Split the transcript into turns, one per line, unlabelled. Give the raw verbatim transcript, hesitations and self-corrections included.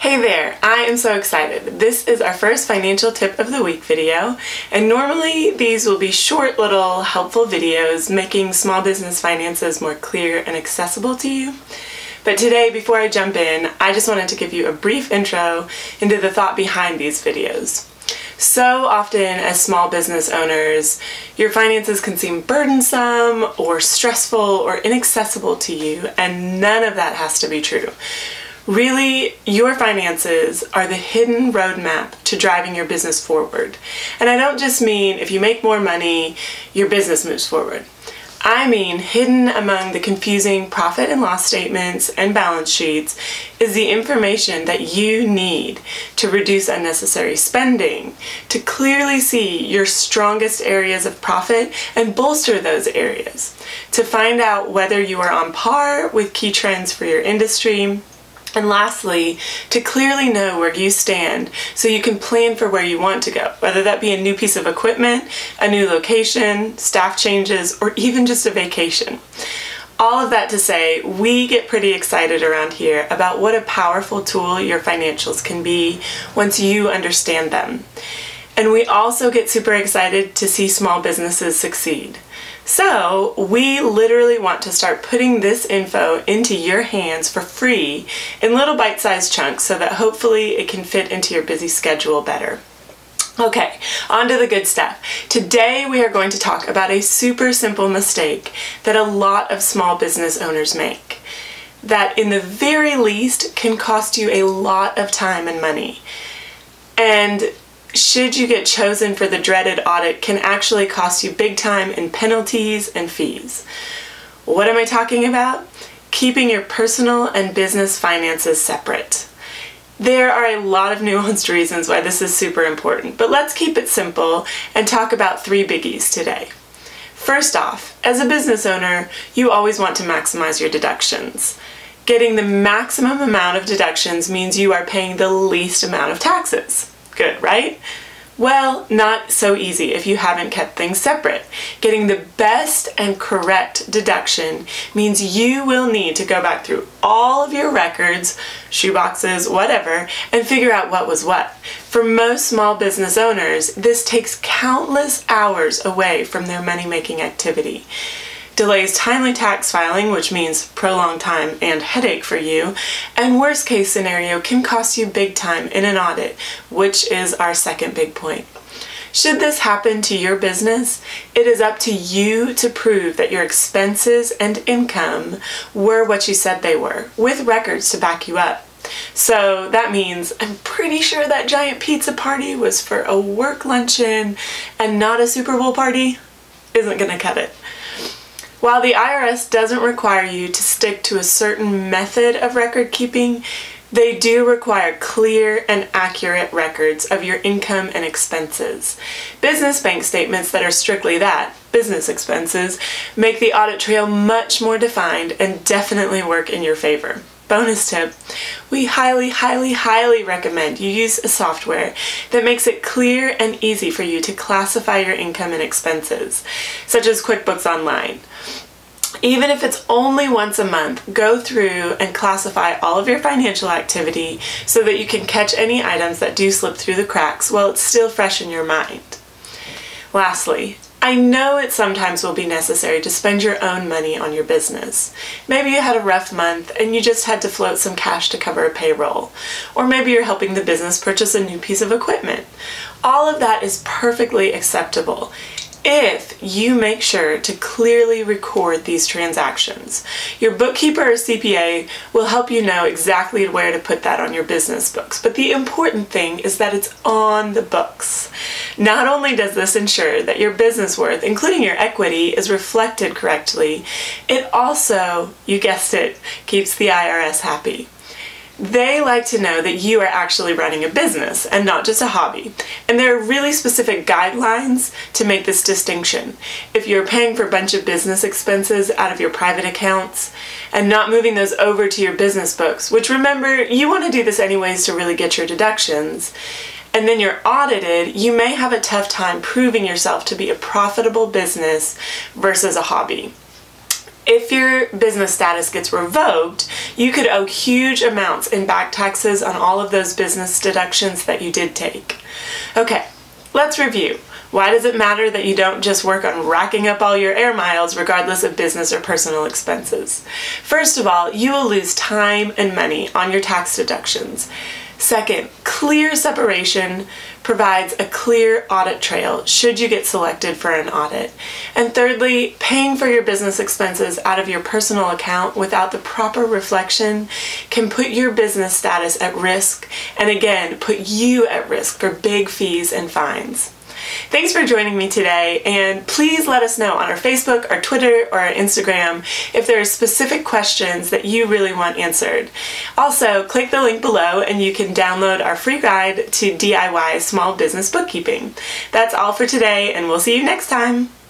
Hey there, I am so excited. This is our first financial tip of the week video, and normally these will be short little helpful videos making small business finances more clear and accessible to you. But today, before I jump in, I just wanted to give you a brief intro into the thought behind these videos. So often as small business owners, your finances can seem burdensome or stressful or inaccessible to you, and none of that has to be true. Really, your finances are the hidden roadmap to driving your business forward. And I don't just mean if you make more money, your business moves forward. I mean, hidden among the confusing profit and loss statements and balance sheets is the information that you need to reduce unnecessary spending, to clearly see your strongest areas of profit and bolster those areas, to find out whether you are on par with key trends for your industry, and lastly, to clearly know where you stand so you can plan for where you want to go, whether that be a new piece of equipment, a new location, staff changes, or even just a vacation. All of that to say, we get pretty excited around here about what a powerful tool your financials can be once you understand them. And we also get super excited to see small businesses succeed. So we literally want to start putting this info into your hands for free in little bite-sized chunks so that hopefully it can fit into your busy schedule better. Okay, on to the good stuff. Today we are going to talk about a super simple mistake that a lot of small business owners make, that in the very least can cost you a lot of time and money. And should you get chosen for the dreaded audit, can actually cost you big time in penalties and fees. What am I talking about? Keeping your personal and business finances separate. There are a lot of nuanced reasons why this is super important, but let's keep it simple and talk about three biggies today. First off, as a business owner, you always want to maximize your deductions. Getting the maximum amount of deductions means you are paying the least amount of taxes. Good, right? Well, not so easy if you haven't kept things separate. Getting the best and correct deduction means you will need to go back through all of your records, shoeboxes, whatever, and figure out what was what. For most small business owners, this takes countless hours away from their money-making activity. Delays timely tax filing, which means prolonged time and headache for you, and worst case scenario can cost you big time in an audit, which is our second big point. Should this happen to your business, it is up to you to prove that your expenses and income were what you said they were, with records to back you up. So that means I'm pretty sure that giant pizza party was for a work luncheon and not a Super Bowl party isn't gonna cut it. While the I R S doesn't require you to stick to a certain method of record keeping, they do require clear and accurate records of your income and expenses. Business bank statements that are strictly that, business expenses, make the audit trail much more defined and definitely work in your favor. Bonus tip, we highly, highly, highly recommend you use a software that makes it clear and easy for you to classify your income and expenses, such as QuickBooks Online. Even if it's only once a month, go through and classify all of your financial activity so that you can catch any items that do slip through the cracks while it's still fresh in your mind. Lastly, I know it sometimes will be necessary to spend your own money on your business. Maybe you had a rough month and you just had to float some cash to cover a payroll. Or maybe you're helping the business purchase a new piece of equipment. All of that is perfectly acceptable if you make sure to clearly record these transactions. Your bookkeeper or C P A will help you know exactly where to put that on your business books, but the important thing is that it's on the books. Not only does this ensure that your business worth, including your equity, is reflected correctly, it also, you guessed it, keeps the I R S happy. They like to know that you are actually running a business and not just a hobby. And there are really specific guidelines to make this distinction. If you're paying for a bunch of business expenses out of your private accounts and not moving those over to your business books, which remember, you want to do this anyways to really get your deductions, and then you're audited, you may have a tough time proving yourself to be a profitable business versus a hobby. If your business status gets revoked, you could owe huge amounts in back taxes on all of those business deductions that you did take. Okay, let's review. Why does it matter that you don't just work on racking up all your air miles regardless of business or personal expenses? First of all, you will lose time and money on your tax deductions. Second, clear separation provides a clear audit trail should you get selected for an audit. And thirdly, paying for your business expenses out of your personal account without the proper reflection can put your business status at risk, and again, put you at risk for big fees and fines. Thanks for joining me today, and please let us know on our Facebook, our Twitter, or our Instagram if there are specific questions that you really want answered. Also, click the link below and you can download our free guide to D I Y small business bookkeeping. That's all for today, and we'll see you next time.